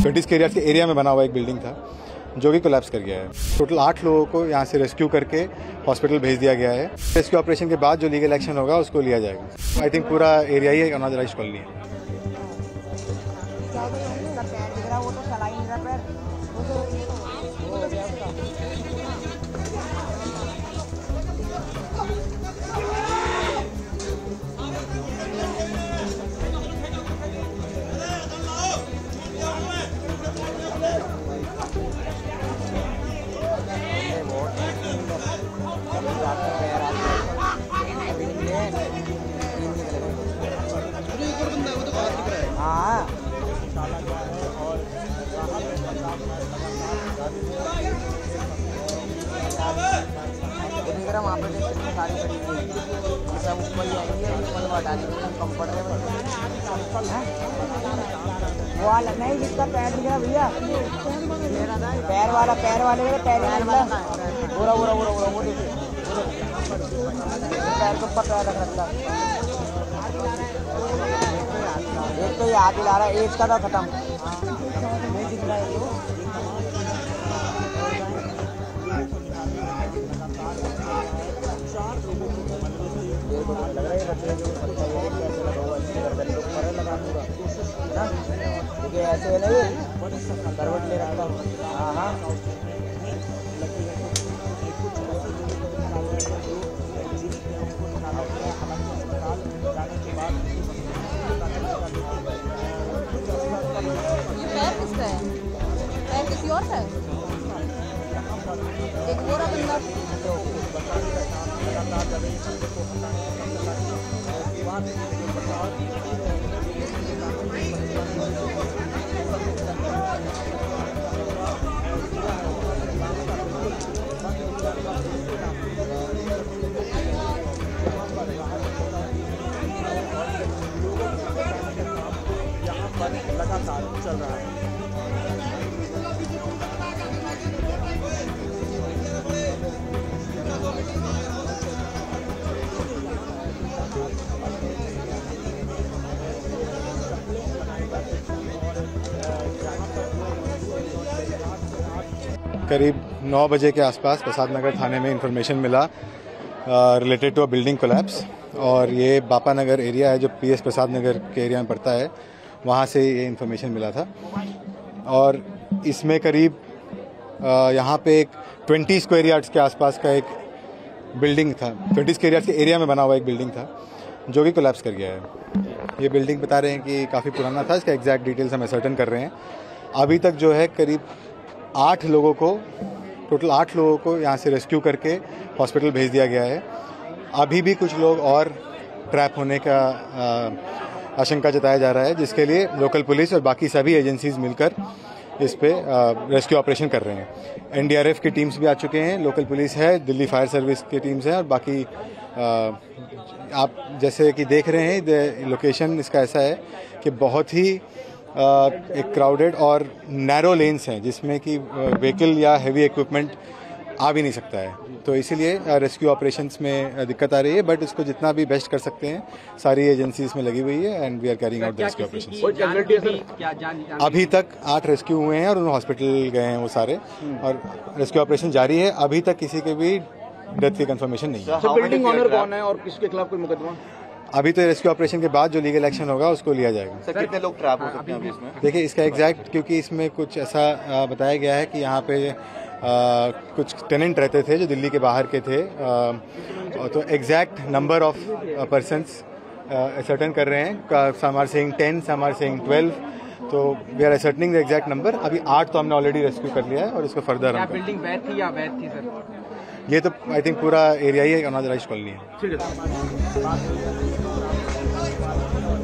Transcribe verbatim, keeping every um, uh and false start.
Twenty area के area में बना हुआ एक बिल्डिंग था जो कि कोलैप्स कर गया है। टोटल आठ लोगों को यहाँ से रेस्क्यू करके हॉस्पिटल भेज दिया गया है। रेस्क्यू ऑपरेशन के बाद जो लीगल एक्शन होगा उसको लिया जाएगा। आई थिंक पूरा एरिया ही अनऑथराइज्ड कॉलोनी है। हाँ वहाँ पर सारी सब ऊपर ही आएंगे कंफर्टेबल वो वाला नहीं जिसका पैर दिख रहा भैया, पैर वाला पैर वाले का पैर निकला पूरा पूरा पूरा पूरा वो देखिए पैर के ऊपर पैर रख रखा। एक तो याद दिला रहा है, एक का था खत्म नहीं दिख रहा है। लग रहा है ऐसे नहीं करवट ले रखा। हाँ हाँ पैर किसका है? पैर किसी और का है? एक गोरा बंदा लगातार चल रहा है। करीब नौ बजे के आसपास प्रसाद नगर थाने में इंफॉर्मेशन मिला related to a building collapse, और ये बापा नगर एरिया है जो पीएस प्रसाद नगर के एरिया में पड़ता है, वहाँ से ये इंफॉर्मेशन मिला था। और इसमें करीब यहाँ पे एक बीस स्क्वायर यार्ड्स के आसपास का एक बिल्डिंग था, बीस स्क्वायर यार्ड्स के एरिया में बना हुआ एक बिल्डिंग था जो कि कोलैप्स कर गया है। ये बिल्डिंग बता रहे हैं कि काफ़ी पुराना था, इसका एग्जैक्ट डिटेल्स हम सर्टन कर रहे हैं। अभी तक जो है करीब आठ लोगों को टोटल आठ लोगों को यहाँ से रेस्क्यू करके हॉस्पिटल भेज दिया गया है। अभी भी कुछ लोग और ट्रैप होने का आशंका जताया जा रहा है, जिसके लिए लोकल पुलिस और बाकी सभी एजेंसीज मिलकर इस पे रेस्क्यू ऑपरेशन कर रहे हैं। एनडीआरएफ की टीम्स भी आ चुके हैं, लोकल पुलिस है, दिल्ली फायर सर्विस की टीम्स हैं, और बाकी आ, आप जैसे कि देख रहे हैं लोकेशन इसका ऐसा है कि बहुत ही आ, एक क्राउडेड और नैरो लेन्स हैं जिसमें कि व्हीकल या हैवी इक्विपमेंट आ भी नहीं सकता है, तो इसीलिए रेस्क्यू ऑपरेशंस में दिक्कत आ रही है। बट इसको जितना भी बेस्ट कर सकते हैं सारी एजेंसी इसमें लगी हुई है and we are carrying out the rescue operations. अभी तक आठ रेस्क्यू हुए हैं और उन्होंने हॉस्पिटल गए हैं वो सारे, और रेस्क्यू ऑपरेशन जारी है। अभी तक किसी के भी डेथ की कंफर्मेशन नहीं है। बिल्डिंग ऑनर कौन है और किसके खिलाफ कोई मुकदमा? अभी तो रेस्क्यू ऑपरेशन के बाद जो लीगल एक्शन होगा उसको लिया जाएगा। सर कितने लोग ट्रैप हो सकते हैं इसमें? देखिए इसका एग्जैक्ट, क्योंकि इसमें कुछ ऐसा बताया गया है कि यहाँ पे आ, कुछ टेनेंट रहते थे जो दिल्ली के बाहर के थे, आ, तो exact number of persons certain कर रहे हैं। Some are saying ten, some are saying twelve, तो we are certaining the exact number. अभी आठ तो हमने ऑलरेडी रेस्क्यू कर लिया है और इसको फर्दर हम बिल्डिंग वैध थी या वैध थी सर? ये तो आई थिंक पूरा एरिया ही अनऑथराइज्ड कॉलोनी है। ठीक है।